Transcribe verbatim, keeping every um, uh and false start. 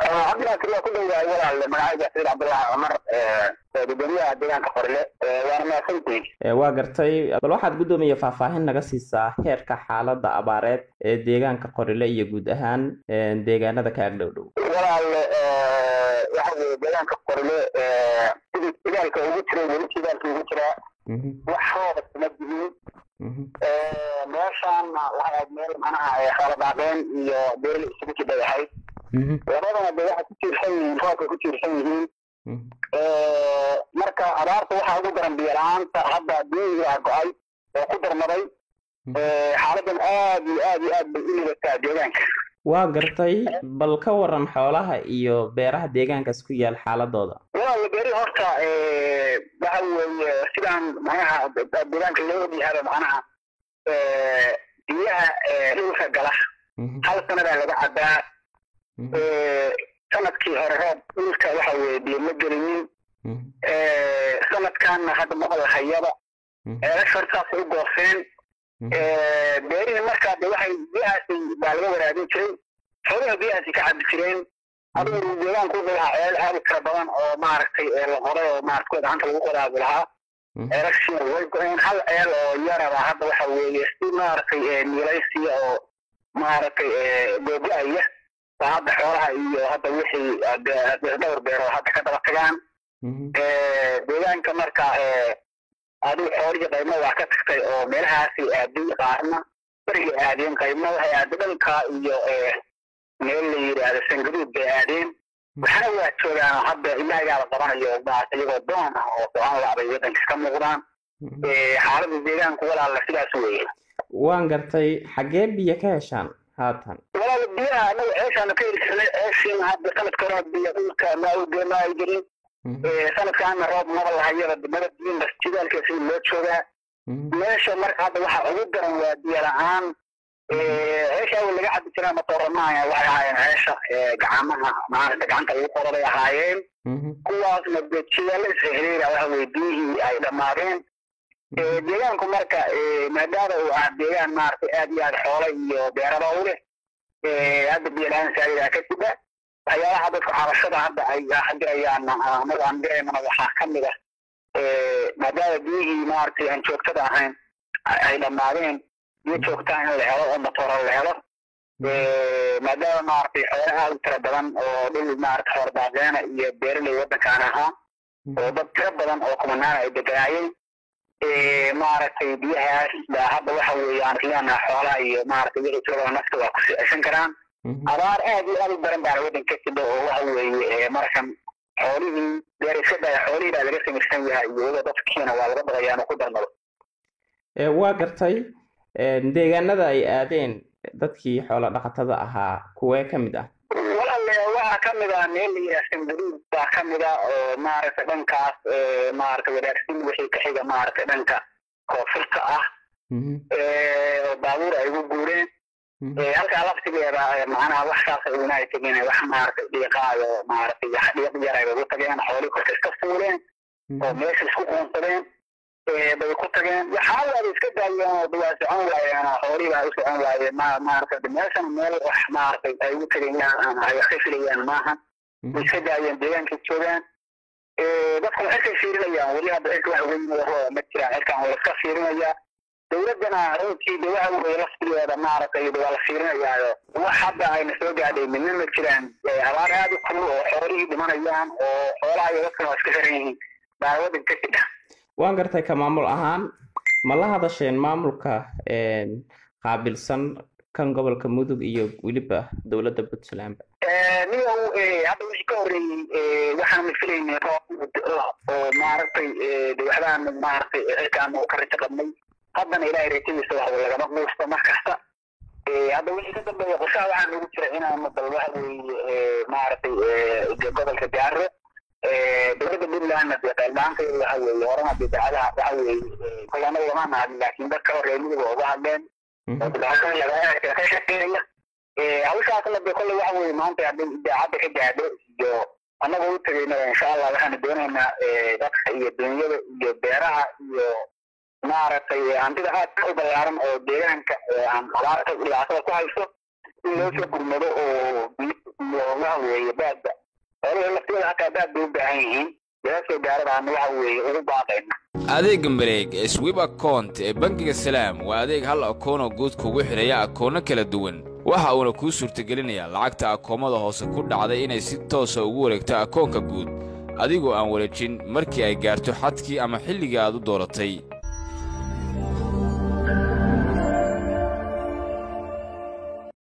عندنا كلها كله ولا المعاهد سيد عبد الله عمر gudoomiyaha deegaanka Qorle waana maasantii waa gartay bal waxaad gudoomiye faahfaahin naga siisaa heerka xaaladda abaareed ee deegaanka Qorle iyo guud ahaan deegaanada ka agdhow dhow walaal waxa weeye deegaanka Qorle sidii deegaanka ugu jiray weli deegaanka ugu jira wax hooda kuma jirin meeshaan waxaa meel macnaha xaaladaadeen iyo beerli isugu jiray labadana de waxa ku tiirsan yihiin roobka ku tiirsan yihiin marka abaarta waxa ugu daran biyo la'aanta hadda biyaha go'ay oo ku darmaday xaaladan aad iyo aad iyo aad bay u liidataa deegaanka waa gartay bal ka waran xoolaha iyo beeraha deegaankaas ku yaal xaaladooda waa la beeri horta waxa weeye sidaan macnaha deegaanka loo yahay macnaha biyaha dhulka gala hal sanada laga cadaa sanadkii hore roob dhulka waxa weeye biyo ma gelinin sanadkaana hadda maqal hayaba eelashartaas u gooseen beerihii markaa de waxay biyahaasi baa laga waraabin jiray xoolaha biyahaasi ka cabi jireen adigu deegaanku wuxuu lahaa ceel aad u tira badan oo maaragtay la qoray oo maaragtay gacanta lagu qoraabi lahaa ceelashii way go-een hal ceel oo yaraba hadda waxa weeye si maaragtay miilaysiya oo maaragtay googo-aya baa hadda xoolaha iyo hadda wixii dhowr beero hadda ka daba tagaan deegaanka marka adigu xoolihii qaymo waa ka tagtay oo meelahaasi aaday qaarna bariga aadeen qaymo waxay aaday dhanka iyo meel la yidhaahdo sangaduud bay aadeen waxana waa joogaan hadda ilaagaa la qabanayo maarata iyagoo doon ah oo go-aan lacbay waddanka ka muuqdaan xaaladda deegaanku walaala sidaas weeye waan gartay xaggee biyo ka heshaan haatan walaal biyaha anagu ceeshaanu ka heli jirnay ceeshiina hadda sanadka hore biyo dhulka ma u ma ay jirin sanadkaana roob maba lahayaba maba biyin jidaalkeesi loo joogaa meesha marka hadda waxa ugu daran waa biyo la-aan ceesha awal laga cabi jiraa matooramaaya waxay ahaayeen ceesha gacamaha maarata gacanta lagu qoraday ahaayeen kuwaasna de jidaala isla xiriira waxa weye biyihii ay dhammaadeen deegaanku marka maadaama uu ah deegaan maaragtay aad iyo aad xoolo iyo beeraba u leh hadda biyo la-aan saayidaa ka jira waxyaalaha dadka xabashada hadda ay dirayaan anagu aan diraynana waxaa ka mid ah maadaama biyihii maaragtay aan joogtada ahayn ay dhammaadeen biyo joogtaa in la helo oo matoora la helo maadaama maaragtay xoolo aad u tira badan oo dhul maaragtay xoolo daaqeena iyo beeraley waddankaan ahaa oo dad tiro badan oo kumanaana ay deganaayeen maaragtay biyahaas baa hadda waxa weeye aan filaanaa xoolaha iyo maaragtay wixii tirada nafta waa ku ceshan karaan abaar aad iyo aad u daran baana waddanka ka jira oo waxa weeye markan xoolihii beerashada xoolihii baa laga samaysan yahay iyo wada dadkiina waa laga baqayaan oo ku darmado waa gartay deegaanada ay aadeen dadkii xoolo dhaqatada ahaa kuwee ka mid ah walaal waxaa ka mid ah meel la yidhaha sangaduud baa ka mid ah oo maaragtay dhankaas maaragtay wadaagsin wixii ka xiga maaragtay dhanka koonfurta ah oo baabuur ay ugu guureen halkaa laftigeeda macnaha wax saasay una ay tegeen wax maaragtay dhiiqaayo maaragtay dhiiq yar ay ugu tageen xoolihii korka iska fuuleen oo meesha isku qoonsadeen bay ku tageen waxaa waaba iska daayeen oo waa socon waayeen xoolihii baa u socon waayeen ma maaragtay meeshan meel wax maaragtay ay ugu tegayaan ama ay wax ka filayaan maaha way iska daayeen deegaankay joogaan dadku waxay fiirinayaan weli hadda cirka wax weyn ma jiraan cirkaan waa iska fiirinayaa dowladdana runtii de waxa weeye laftigeeda maaragtay waa la fiirinayaayo wax hadda ayna soo gaadhay midna ma jiraan abaar aad u kulul oo xoolihii dhimanayaan oo xoolaha iyo dadkana waa iska xiran yihiin baa waddanka ka jira waan gartay ka maamul ahaan ma la hadasheen maamulka qaabilsan kan gobolka mudug iyo weliba dowladda puntland niyow hadda wixii ka horreeyey waxaan filaynay oo maaragtay waxbaan maaragtay cirkaan u ka rajo qabnay haddana ilaahay rajadiisa wax lagama quusto mar kasta hadda wixii ka dambeeya qorshaha waxaa nagu jira inaan bal waxa weeye maaragtay gobolka gaaro dowladda puntlandna dee qaylmaanteeda waxa weeye horena dee dacadaha waxa weeye kolana lama nahadin laakiin dadka horreey midiga uga hadleen oo dhibaatada laga ka shaqeynaya hawshaasna dee kolley waxa weeye maanta hadday idaacadda ka gaadho iyo annagoo u tegaynaba insha allah waxaanu doonaynaa dadka iyo dunyada iyo beeraha iyo maaragtay hantida aad ka u ballaaran oo deegaanka aan abaarta ilaaasada ku hayso in loo soo gurmado oo waxa weeye baadba xoolaha laftooda xataa baad bay u baahan yihiin beesoo gaaradaana waxa weeye ugu baaqayna adeega mareeg ee swipe account ee bangiga salaam waa adeeg hal akoon oo guud kugu xidhaya akoono kala duwan waxa uuna kuu suurtagelinayaa lacagta akoomada hoose ku dhacday inay si toosa ugu wareegto akoonka guud adigoo aan wareejin markii ay gaarto xadkii ama xilligii aad u dooratay